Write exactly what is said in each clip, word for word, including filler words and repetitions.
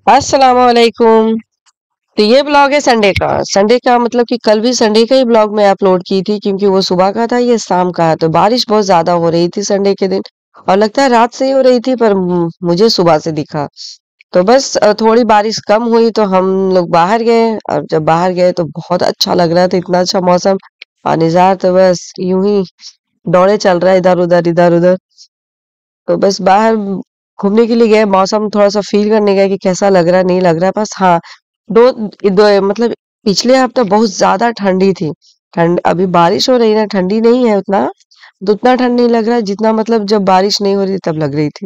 अस्सलाम वालेकुम। तो ये ब्लॉग है संडे का। संडे का मतलब कि कल भी संडे का ही ब्लॉग मैं अपलोड की थी क्योंकि वो सुबह का था, ये शाम का है। तो बारिश बहुत ज्यादा हो रही थी संडे के दिन और लगता है रात से ही हो रही थी, पर मु- मुझे सुबह से दिखा। तो बस अ, थोड़ी बारिश कम हुई तो हम लोग बाहर गए, और जब बाहर गए तो बहुत अच्छा लग रहा था, इतना अच्छा मौसम और निज़ार तो बस यूं ही दौड़े चल रहा है इधर उधर इधर उधर। तो बस बाहर घूमने के लिए गए, मौसम थोड़ा सा फील करने गए कि कैसा लग रहा है नहीं लग रहा है। बस हाँ, दो, दो मतलब पिछले हफ्ते बहुत ज्यादा ठंडी थी। ठंड अभी बारिश हो रही है ना, ठंडी नहीं है उतना, तो उतना ठंड नहीं लग रहा है जितना मतलब जब बारिश नहीं हो रही थी तब लग रही थी।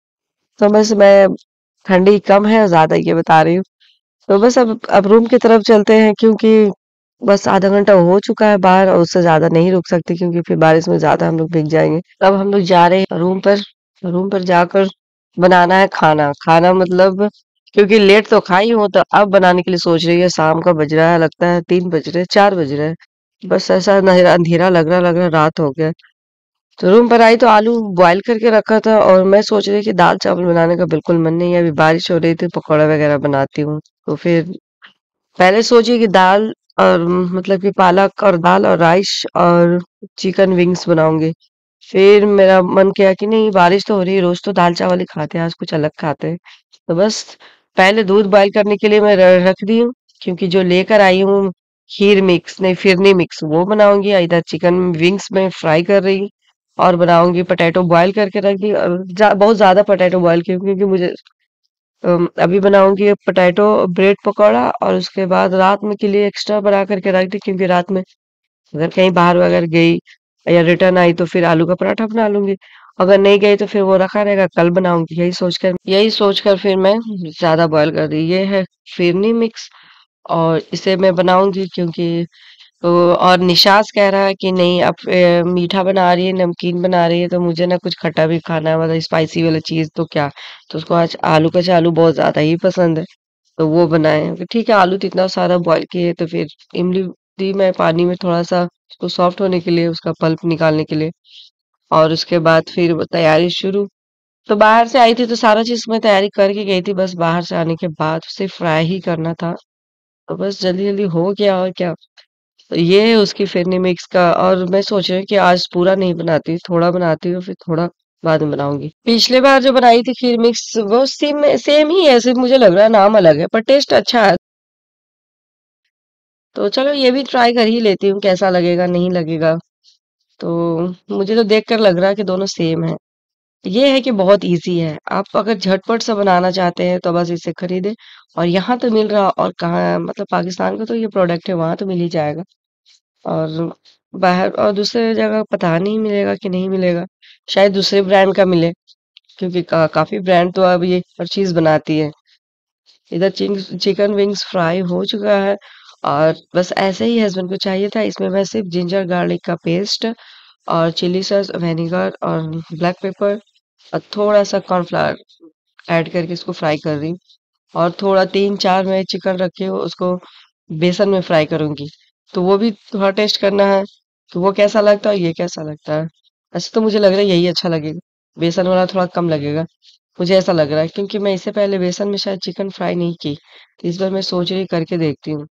तो बस मैं ठंडी कम है और ज्यादा ये बता रही हूँ। तो बस अब अब रूम की तरफ चलते हैं क्योंकि बस आधा घंटा हो चुका है बाहर और उससे ज्यादा नहीं रुक सकते क्योंकि फिर बारिश में ज्यादा हम लोग भीग जाएंगे। अब हम लोग जा रहे हैं रूम पर। रूम पर जाकर बनाना है खाना। खाना मतलब क्योंकि लेट तो खाई हूँ, तो अब बनाने के लिए सोच रही है। शाम का बज रहा है, लगता है तीन बज रहे, चार बज रहे हैं। बस ऐसा अंधेरा अंधेरा लग रहा लग रहा रात हो गया। तो रूम पर आई तो आलू बॉईल करके रखा था और मैं सोच रही कि दाल चावल बनाने का बिल्कुल मन नहीं है। अभी बारिश हो रही थी, पकौड़ा वगैरह बनाती हूँ। तो फिर पहले सोची कि दाल और मतलब कि पालक और दाल और राइस और चिकन विंग्स बनाऊंगी। फिर मेरा मन किया कि नहीं, बारिश तो हो रही है, रोज तो दाल चावल ही खाते हैं, आज कुछ अलग खाते हैं। तो बस पहले दूध बॉईल करने के लिए मैं र- रख दी हूँ क्योंकि जो लेकर आई हूँ खीर मिक्स नहीं फिरनी मिक्स वो बनाऊंगी। इधर चिकन विंग्स में फ्राई कर रही हूँ और बनाऊंगी। पोटैटो बॉईल करके रख दी और जा, बहुत ज्यादा पोटैटो बॉईल की क्योंकि मुझे अम, अभी बनाऊंगी पोटैटो ब्रेड पकौड़ा, और उसके बाद रात में के लिए एक्स्ट्रा बना करके रख दी क्योंकि रात में अगर कहीं बाहर वगैरह गई या रिटर्न आई तो फिर आलू का पराठा बना लूंगी। अगर नहीं गई तो फिर वो रखा रहेगा, कल बनाऊंगी। यही सोचकर यही सोचकर फिर मैं ज्यादा बॉयल कर दी। ये है फिरनी मिक्स और इसे मैं बनाऊंगी क्योंकि तो और निशास कह रहा है कि नहीं, अब अ, मीठा बना रही है, नमकीन बना रही है, तो मुझे ना कुछ खट्टा भी खाना है, मतलब स्पाइसी वाला चीज। तो क्या, तो उसको आज आलू का चालू बहुत ज्यादा ही पसंद है, तो वो बनाए हैं। ठीक है, आलू तो इतना सारा बॉईल किए तो फिर इमली दी मैं पानी में थोड़ा सा उसको सॉफ्ट होने के लिए, उसका पल्प निकालने के लिए। और उसके बाद फिर वो तैयारी शुरू। तो बाहर से आई थी तो सारा चीज मैं तैयारी करके गई थी, बस बाहर से आने के बाद उसे फ्राई ही करना था। तो बस जल्दी जल्दी हो गया और क्या। तो ये है उसकी फिरनी मिक्स का। और मैं सोच रही हूँ कि आज पूरा नहीं बनाती, थोड़ा बनाती हूँ, फिर थोड़ा बाद में बनाऊंगी। पिछले बार जो बनाई थी खीर मिक्स वो सेम सेम ही है, सिर्फ मुझे लग रहा है नाम अलग है, पर टेस्ट अच्छा है। तो चलो ये भी ट्राई कर ही लेती हूँ, कैसा लगेगा नहीं लगेगा। तो मुझे तो देखकर लग रहा है कि दोनों सेम है। ये है कि बहुत इजी है, आप अगर झटपट से बनाना चाहते हैं तो बस इसे खरीदें। और यहाँ तो मिल रहा, और कहाँ मतलब पाकिस्तान का तो ये प्रोडक्ट है, वहां तो मिल ही जाएगा। और बाहर और दूसरे जगह पता नहीं मिलेगा कि नहीं मिलेगा, शायद दूसरे ब्रांड का मिले क्योंकि का, काफी ब्रांड तो अब ये हर चीज बनाती है। इधर चिंग चिकन विंग्स फ्राई हो चुका है और बस ऐसे ही हस्बैंड को चाहिए था। इसमें मैं सिर्फ जिंजर गार्लिक का पेस्ट और चिली सॉस विनेगर और ब्लैक पेपर और थोड़ा सा कॉर्नफ्लावर ऐड करके इसको फ्राई कर रही हूँ। और थोड़ा तीन चार मैं चिकन रखे हो उसको बेसन में फ्राई करूंगी। तो वो भी थोड़ा टेस्ट करना है कि वो कैसा लगता है और ये कैसा लगता है। ऐसे तो मुझे लग रहा है यही अच्छा लगेगा, बेसन वाला थोड़ा कम लगेगा, मुझे ऐसा लग रहा है क्योंकि मैं इससे पहले बेसन में शायद चिकन फ्राई नहीं की। तो इस बार मैं सोच रही करके देखती हूँ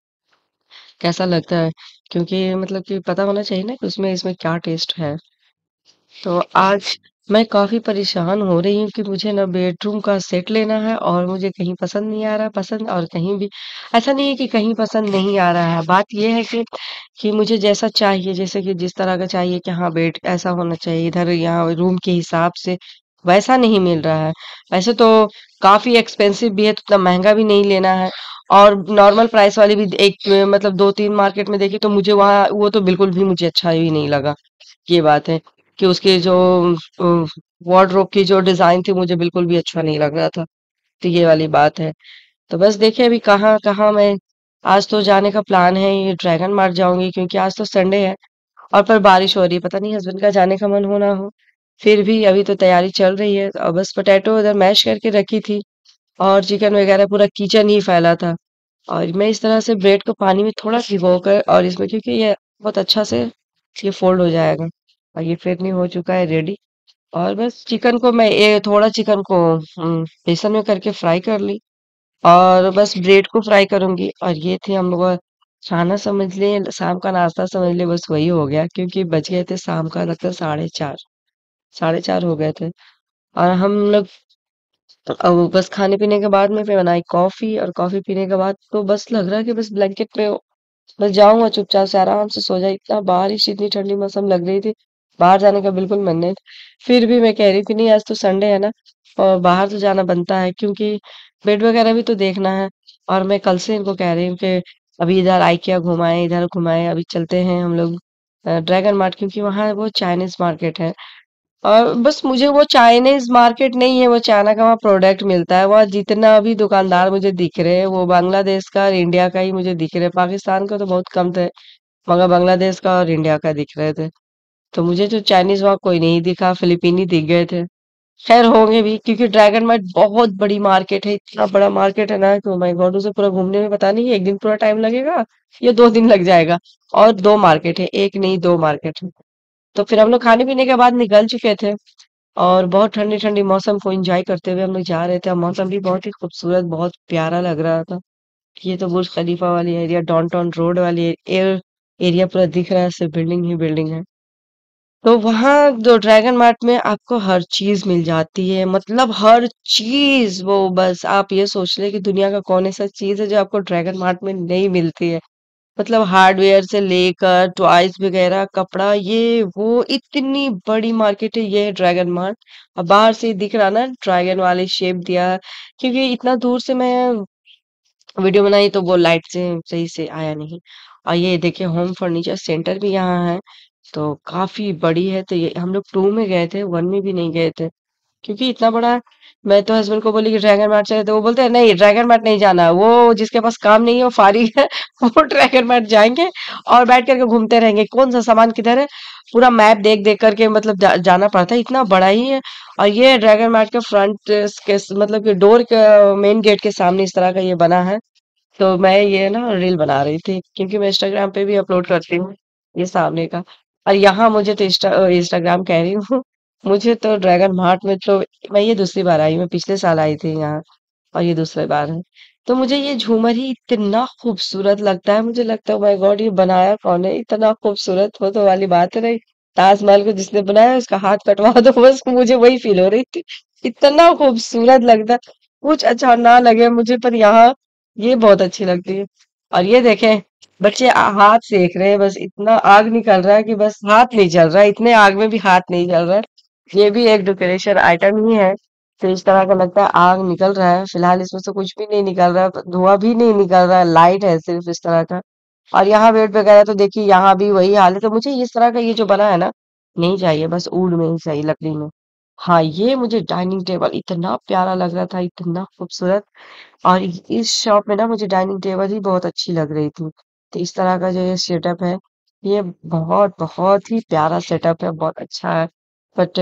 कैसा लगता है, क्योंकि मतलब कि पता होना चाहिए ना कि उसमें इसमें क्या टेस्ट है। तो आज मैं काफी परेशान हो रही हूँ कि मुझे ना बेडरूम का सेट लेना है और मुझे कहीं पसंद नहीं आ रहा पसंद, और कहीं भी ऐसा नहीं है कि कहीं पसंद नहीं आ रहा है। बात यह है कि कि मुझे जैसा चाहिए, जैसे कि जिस तरह का चाहिए कि हाँ बेड ऐसा होना चाहिए इधर यहाँ रूम के हिसाब से, वैसा नहीं मिल रहा है। वैसे तो काफी एक्सपेंसिव भी है, तो उतना महंगा भी नहीं लेना है। और नॉर्मल प्राइस वाली भी एक मतलब दो तीन मार्केट में देखी तो मुझे वहाँ वो तो बिल्कुल भी मुझे अच्छा ही नहीं लगा। ये बात है कि उसके जो वार्डरोब की जो डिजाइन थी मुझे बिल्कुल भी अच्छा नहीं लग रहा था। तो ये वाली बात है। तो बस देखिए अभी कहाँ कहाँ मैं, आज तो जाने का प्लान है, ये ड्रैगन मार्ट जाऊंगी क्योंकि आज तो संडे है। और पर बारिश हो रही है, पता नहीं हस्बैंड का जाने का मन हो ना हो। फिर भी अभी तो तैयारी चल रही है और बस पोटैटो इधर मैश करके रखी थी और चिकन वगैरह पूरा किचन ही फैला था। और मैं इस तरह से ब्रेड को पानी में थोड़ा भिगो कर और इसमें, क्योंकि ये बहुत अच्छा से ये फोल्ड हो जाएगा। और ये फिर नहीं हो चुका है रेडी। और बस चिकन को मैं ये थोड़ा चिकन को हम्म, बेसन में करके फ्राई कर ली। और बस ब्रेड को फ्राई करूंगी। और ये थे हम लोग का खाना, समझ ले शाम का नाश्ता समझ ले, बस वही हो गया क्योंकि बज गए थे शाम का लगता है साढ़े चार। साढ़े चार हो गए थे। और हम लोग अब बस खाने पीने के बाद में फिर बनाई कॉफी, और कॉफी पीने के बाद तो बस लग रहा है कि बस ब्लैंकेट पे बस जाऊंगा चुपचाप से आराम से सो जाए। इतना बारिश, इतनी ठंडी मौसम लग रही थी, बाहर जाने का बिल्कुल मन नहीं था। फिर भी मैं कह रही थी नहीं आज तो संडे है ना, और बाहर तो जाना बनता है क्योंकि बेड वगैरह भी तो देखना है। और मैं कल से इनको कह रही हूँ कि अभी इधर आइकिया घुमाएं, इधर घुमाएं, अभी चलते हैं हम लोग ड्रैगन मार्ट, क्योंकि वहां वो चाइनीज मार्केट है। और बस मुझे वो चाइनीज मार्केट नहीं है, वो चाइना का वहाँ प्रोडक्ट मिलता है। वहाँ जितना भी दुकानदार मुझे दिख रहे हैं वो बांग्लादेश का और इंडिया का ही मुझे दिख रहे हैं, पाकिस्तान का तो बहुत कम थे, मगर बांग्लादेश का और इंडिया का दिख रहे थे। तो मुझे तो चाइनीज वहाँ कोई नहीं दिखा, फिलीपीनी दिख गए थे। खैर होंगे भी क्योंकि ड्रैगन मार्ट बहुत बड़ी मार्केट है, इतना बड़ा मार्केट है ना कि माय गॉड, उसे पूरा घूमने में पता नहीं एक दिन पूरा टाइम लगेगा या दो दिन लग जाएगा। और दो मार्केट है, एक नहीं दो मार्केट है। तो फिर हम लोग खाने पीने के बाद निकल चुके थे, और बहुत ठंडी ठंडी मौसम को एंजॉय करते हुए हम लोग जा रहे थे। और मौसम भी बहुत ही खूबसूरत, बहुत प्यारा लग रहा था। ये तो बुर्ज खलीफा वाली एरिया, डाउनटाउन रोड वाली एयर एरिया पूरा दिख रहा है, सिर्फ बिल्डिंग ही बिल्डिंग है। तो वहां जो ड्रैगन मार्ट में आपको हर चीज मिल जाती है, मतलब हर चीज। वो बस आप ये सोच ले कि दुनिया का कौन ऐसा चीज है जो आपको ड्रैगन मार्ट में नहीं मिलती है। मतलब हार्डवेयर से लेकर टॉयज वगैरह, कपड़ा, ये वो इतनी बड़ी मार्केट है ये ड्रैगन मार्ट। और बाहर से ही दिख रहा ना, ड्रैगन वाले शेप दिया, क्योंकि इतना दूर से मैं वीडियो बनाई तो वो लाइट से सही से आया नहीं। और ये देखिए होम फर्नीचर सेंटर भी यहाँ है, तो काफी बड़ी है। तो ये हम लोग टू में गए थे, वन में भी नहीं गए थे क्योंकि इतना बड़ा है। मैं तो हस्बैंड को बोली कि ड्रैगन मार्ट चले, तो वो बोलते हैं नहीं ड्रैगन मार्ट नहीं जाना, वो जिसके पास काम नहीं है वो फारिग है वो ड्रैगन मार्ट जाएंगे और बैठ करके घूमते रहेंगे, कौन सा सामान किधर है पूरा मैप देख देख करके मतलब जा, जाना पड़ता है, इतना बड़ा ही है। और ये ड्रैगन मार्ट के फ्रंट के मतलब कि डोर के मेन गेट के सामने इस तरह का ये बना है। तो मैं ये ना रील बना रही थी क्योंकि मैं इंस्टाग्राम पे भी अपलोड करती हूँ ये सामने का। और यहाँ मुझे तो इंस्टा इंस्टाग्राम कह रही हूँ मुझे तो ड्रैगन मार्ट में तो मैं ये दूसरी बार आई, मैं पिछले साल आई थी यहाँ, और ये दूसरी बार है। तो मुझे ये झूमर ही इतना खूबसूरत लगता है, मुझे लगता है माय गॉड ये बनाया कौन है इतना खूबसूरत। हो तो वाली बात है नहीं, ताजमहल को जिसने बनाया उसका हाथ कटवा दो बस, मुझे वही फील हो रही थी। इतना खूबसूरत लगता है, कुछ अच्छा ना लगे मुझे पर यहाँ ये बहुत अच्छी लगती है। और ये देखें बच्चे आ- हाथ सेक रहे हैं, बस इतना आग निकल रहा है कि बस हाथ नहीं जल रहा है, इतने आग में भी हाथ नहीं जल रहा है। ये भी एक डेकोरेशन आइटम ही है। तो इस तरह का लगता है आग निकल रहा है, फिलहाल इसमें से कुछ भी नहीं निकल रहा है, धुआं भी नहीं निकल रहा है, लाइट है सिर्फ इस तरह का। और यहाँ बेड वगैरह तो देखिए यहाँ भी वही हाल है। तो मुझे इस तरह का ये जो बना है ना नहीं चाहिए, बस वुड में ही चाहिए, लकड़ी में। हाँ ये मुझे डाइनिंग टेबल इतना प्यारा लग रहा था, इतना खूबसूरत। और इस शॉप में ना मुझे डाइनिंग टेबल ही बहुत अच्छी लग रही थी। तो इस तरह का जो ये सेटअप है, ये बहुत बहुत ही प्यारा सेटअप है, बहुत अच्छा है। बट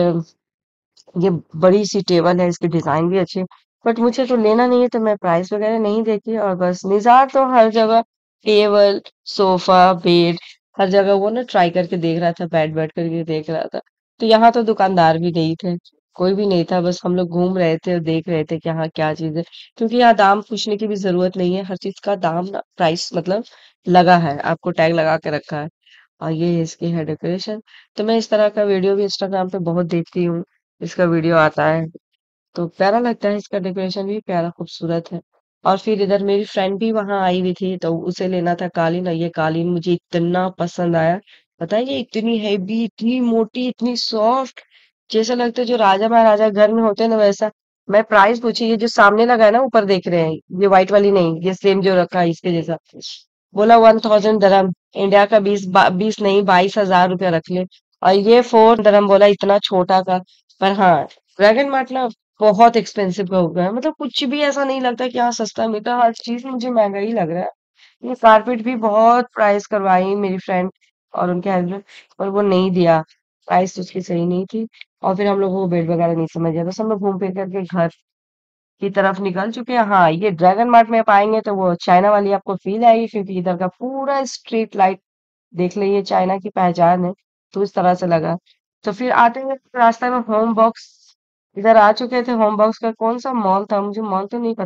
ये बड़ी सी टेबल है, इसकी डिजाइन भी अच्छी है। बट मुझे तो लेना नहीं है तो मैं प्राइस वगैरह नहीं देखी, और बस निज़ार तो हर जगह टेबल, सोफा, बेड, हर जगह वो ना ट्राई करके देख रहा था, बैठ बैठ करके देख रहा था। तो यहाँ तो दुकानदार भी नहीं थे, कोई भी नहीं था, बस हम लोग घूम रहे थे और देख रहे थे कि हाँ क्या चीज है। क्योंकि यहाँ दाम पूछने की भी जरूरत नहीं है, हर चीज का दाम ना प्राइस मतलब लगा है, आपको टैग लगा के रखा है। और ये इसकी है डेकोरेशन। तो मैं इस तरह का वीडियो भी इंस्टाग्राम पे बहुत देखती हूँ, इसका वीडियो आता है तो प्यारा लगता है, इसका डेकोरेशन भी प्यारा खूबसूरत है। और फिर इधर मेरी फ्रेंड भी वहां आई हुई थी तो उसे लेना था कालीन, और ये कालीन मुझे इतना पसंद आया। बताइए इतनी हैवी, इतनी मोटी, इतनी सॉफ्ट, जैसा लगता है जो राजा महाराजा घर में होते हैं ना वैसा। मैं प्राइस पूछी, ये जो सामने लगा है ना ऊपर देख रहे हैं, ये व्हाइट वाली नहीं, ये सेम जो रखा है इसके जैसा, बोला वन थाउजेंड दरम, इंडिया का बीस बीस नहीं बाईस हजार रुपया रख ले। और ये फोर दरम बोला, इतना छोटा का। पर हाँ ड्रैगन मार्ट ना बहुत एक्सपेंसिव हो गया है, मतलब कुछ भी ऐसा नहीं लगता कि यहाँ सस्ता मिलता है, हर चीज मुझे महंगा ही लग रहा है। ये कारपेट भी बहुत प्राइस करवाई मेरी फ्रेंड और उनके हस्बैंड, पर वो नहीं दिया, प्राइस उसकी सही नहीं थी। और फिर हम लोग को बेड वगैरह नहीं समझ आया, बस हम लोग घूम फिर करके घर की तरफ निकल चुके हैं। हाँ ये ड्रैगन मार्ट में आप आएंगे तो वो चाइना वाली आपको फील आएगी, क्योंकि इधर का पूरा स्ट्रीट लाइट देख लीजिए चाइना की पहचान है। तो इस तरह से लगा। तो फिर आते हुए रास्ते में होम बॉक्स, इधर आ चुके थे। होम बॉक्स का कौन सा मॉल था, मुझे मॉल तो नहीं पता,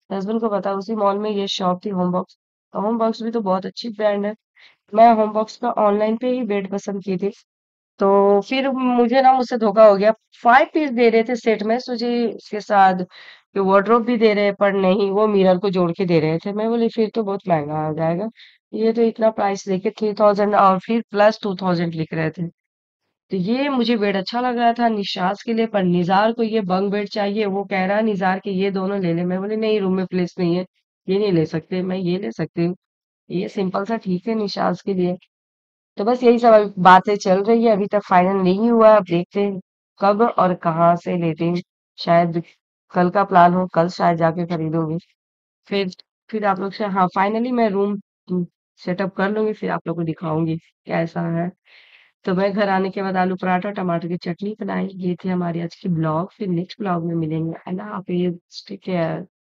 हस्बैंड को पता, उसी मॉल में ये शॉप थी होम बॉक्स। होम बॉक्स भी तो बहुत अच्छी ब्रांड है। मैं होम बॉक्स का ऑनलाइन पे ही बेड पसंद की थी। तो फिर मुझे ना मुझसे धोखा हो गया। फाइव पीस दे रहे थे सेट में मुझे, उसके साथ वार्डरोब भी दे रहे, पर नहीं, वो मिरर को जोड़ के दे रहे थे। मैं बोली फिर तो बहुत महंगा आ जाएगा, ये तो इतना प्राइस लेके थ्री थाउजेंड, और फिर प्लस टू थाउजेंड लिख रहे थे। तो ये मुझे बेड अच्छा लग रहा था निशास के लिए, पर निजार को ये बंक बेड चाहिए। वो कह रहा है निजार के ये दोनों ले ले। मैं बोली नहीं, रूम में प्लेस नहीं है, ये नहीं ले सकते, मैं ये ले सकती हूँ। ये सिंपल सा ठीक है निशास के लिए। तो बस यही सब अभी बातें चल रही है, अभी तक फाइनल नहीं हुआ है। अब देखते हैं कब और कहाँ से लेते हैं। शायद कल का प्लान हो, कल शायद जाके खरीदूंगी। फिर फिर आप लोग से, हाँ, फाइनली मैं रूम सेटअप कर लूंगी, फिर आप लोग को दिखाऊंगी कैसा है। तो मैं घर आने के बाद आलू पराठा टमाटर की चटनी बनाई। ये थी हमारी आज की ब्लॉग। फिर नेक्स्ट ब्लॉग में मिलेंगे। अल्लाह हाफिज, टेक केयर।